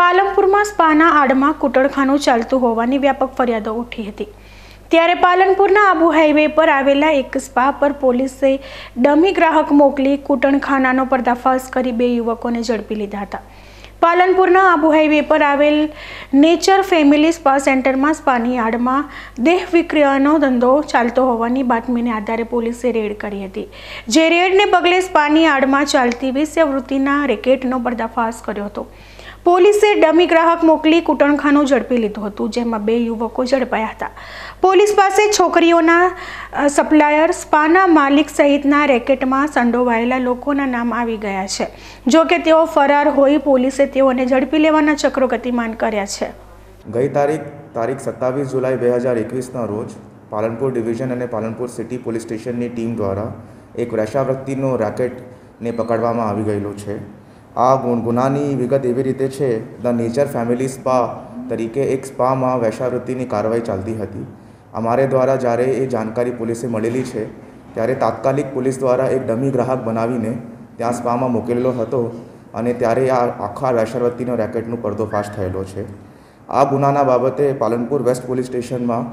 પાલનપુરમાં સ્પાના આડમાં કૂટણખાનું ચાલતું હોવાની વ્યાપક ફરિયાદો ઉઠી હતી। ત્યારે પાલનપુરના આબુ હાઈવે પર આવેલા એક સ્પા પર પોલીસે ડમી ગ્રાહક મોકલી કૂટણખાનાનો પર્દાફાશ કરી 2 યુવકોને ઝડપી લીધા હતા। પાલનપુરના આબુ હાઈવે પર આવેલ નેચર ફેમિલી સ્પા સેન્ટરમાં સ્પાની આડમાં દેહ વિક્રયનો ધંધો ચાલતો હોવાની બાતમીને આધારે પોલીસે રેડ કરી હતી। જે રેડને પગલે સ્પાની આડમાં ચાલતી વેશ્યાવૃત્તિના રેકેટનો પર્દાફાશ કર્યો હતો। પોલીસે ડમી ગ્રાહક મોકલી કૂટણખાનું ઝડપી લીધું હતું, જેમાં 2 યુવકો ઝડપાયા હતા। પોલીસ પાસે છોકરીઓના સપ્લાયર, સ્પાના માલિક સહિતના રેકેટમાં સંડોવાયેલા લોકોના નામ આવી ગયા છે। જો કે તેઓ ફરાર હોઈ પોલીસે તેઓને ઝડપી લેવાના ચક્રો ગતિમાન કર્યા છે। ગઈ તારીખ 27 જુલાઈ 2021ના રોજ પાલનપુર ડિવિઝન અને પાલનપુર સિટી પોલીસ સ્ટેશનની ટીમ દ્વારા એક વેશ્યાવૃત્તિનો રેકેટને પકડવામાં આવી ગયેલો છે। આ ગુનાની વિગત એવી રીતે છે, ધ નેચર ફેમિલી સ્પા તરીકે એક સ્પામાં વેશ્યાવૃત્તિની કાર્યવાહી ચાલતી હતી। અમારે દ્વારા જ્યારે એ જાણકારી પોલીસે મળેલી છે ત્યારે તાત્કાલિક પોલીસ દ્વારા એક ડમી ગ્રાહક બનાવીને ત્યાં સ્પામાં મોકલેલો હતો અને ત્યારે આ આખા વેશ્યાવૃત્તિનો રેકેટનો પર્દાફાશ થયેલો છે। આ ગુનાના બાબતે પાલનપુર વેસ્ટ પોલીસ સ્ટેશનમાં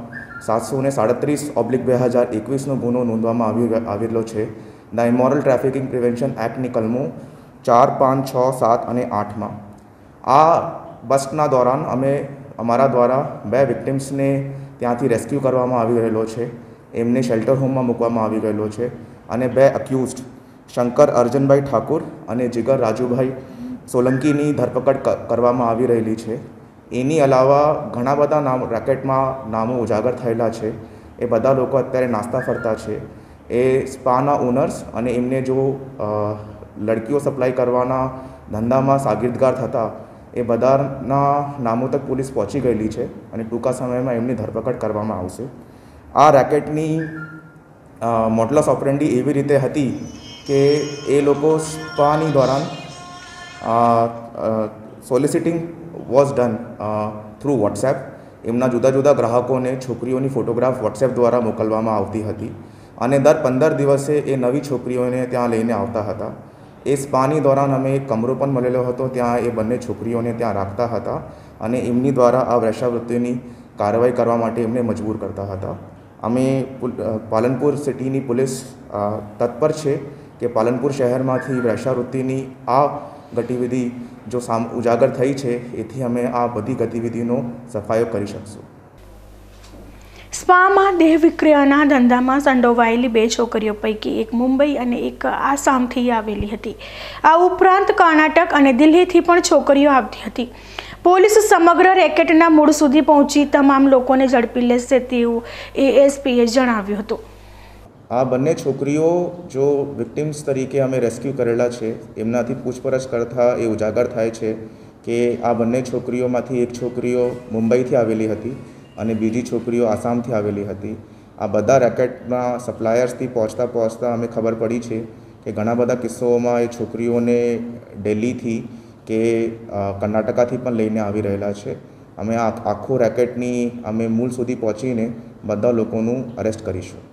737/2021નો ગુનો નોંધવામાં આવેલો છે। ધ ઇમોરલ ટ્રાફિકિંગ પ્રિવેન્શન એક્ટની કલમો 4, 5, 6, 7 અને 8માં આ બસ્ટના દોરાન અમારા દ્વારા 2 વિક્ટિમ્સને ત્યાંથી રેસ્ક્યુ કરવામાં આવી રહેલો છે। એમને શેલ્ટર હોમમાં મૂકવામાં આવી ગયેલો છે અને 2 અક્યુઝડ શંકર અર્જનભાઈ ઠાકુર અને જીગર રાજુભાઈ સોલંકીની ધરપકડ કરવામાં આવી રહેલી છે। એની અલાવા ઘણા બધા રેકેટમાં નામો ઉજાગર થયેલા છે। એ બધા લોકો અત્યારે નાસ્તા ફરતા છે। એ સ્પાના ઓનર્સ અને એમને જો લડકીઓ સપ્લાય કરવાના ધંધામાં સાગીરદાર થતા એ બધાના નામો તક પોલીસ પહોંચી ગયેલી છે અને ટૂંકા સમયમાં એમની ધરપકડ કરવામાં આવશે। આ રેકેટની મોડલસ ઓપરેન્ડી એવી રીતે હતી કે એ લોકો સ્પાની દોરાન soliciting was done through WhatsApp. એમના જુદા જુદા ગ્રાહકોને છોકરીઓની ફોટોગ્રાફ વોટ્સએપ દ્વારા મોકલવામાં આવતી હતી અને દર 15 દિવસે એ નવી છોકરીઓને ત્યાં લઈને આવતા હતા। એ સ્પાની દોરાન અમે એક કમરો પણ મળેલો હતો, ત્યાં એ બંને છોકરીઓને ત્યાં રાખતા હતા અને એમની દ્વારા આ વેશ્યાવૃત્તિની કાર્યવાહી કરવા માટે એમને મજબૂર કરતા હતા। અમે પાલનપુર સિટીની પોલીસ તત્પર છે કે પાલનપુર શહેરમાંથી વેશ્યાવૃત્તિની આ ગતિવિધિ જો ઉજાગર થઈ છે, એથી અમે આ બધી ગતિવિધિનો સફાયો કરી શકશું। સ્પામાં દેહ વિક્રયના ધંધામાં સંડોવાયેલી 2 છોકરીઓ પૈકી એક મુંબઈ અને એક આસામથી આવેલી હતી। આ ઉપરાંત કર્ણાટક અને દિલ્હીથી પણ છોકરીઓ આવતી હતી। પોલીસ સમગ્ર રેકેટના મૂળ સુધી પહોંચી તમામ લોકોને ઝડપી લેશે તેવું એએસપીએ જણાવ્યું હતું। આ બંને છોકરીઓ જો વિક્ટિમ્સ તરીકે અમે રેસ્ક્યુ કરેલા છે, એમનાથી પૂછપરછ કરતાં એ ઉજાગર થાય છે કે આ બંને છોકરીઓમાંથી એક છોકરીઓ મુંબઈથી આવેલી હતી અને બીજી છોકરીઓ આસામથી આવેલી હતી। આ બધા રેકેટના સપ્લાયર્સથી પહોંચતા અમે ખબર પડી છે કે ઘણા બધા કિસ્સાઓમાં એ છોકરીઓને દિલ્હીથી કે કર્ણાટકાથી પણ લઈને આવી રહેલા છે। અમે આખો રેકેટની મૂળ સુધી પહોંચીને બધા લોકોનું અરેસ્ટ કરીશું।